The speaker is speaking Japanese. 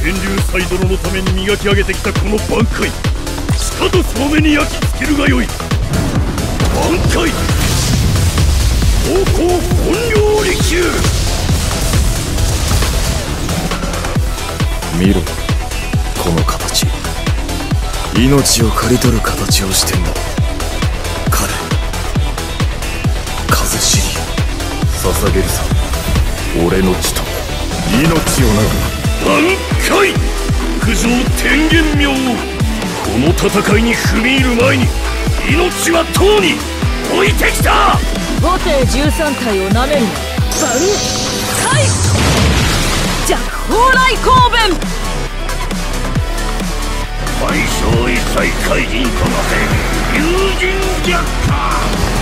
天竜斎殿のために磨き上げてきたこの挽回、しかとその目に焼き付けるがよい。挽回高校本領利休。 見ろ、この形。命を刈り取る形をしてんだ。彼、風知り捧げるさ、俺の血と命をな。 挽回九条天元明王、この戦いに踏み入る前に命はとうに置いてきた。 五帝13体をなめるな。挽回弱砲雷光弁。 賠償一切怪人となせ友人逆化。